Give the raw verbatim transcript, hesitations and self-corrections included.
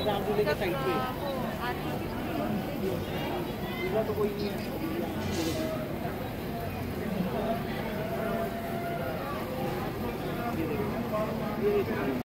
राम झूले के साइड पे तो कोई नहीं है।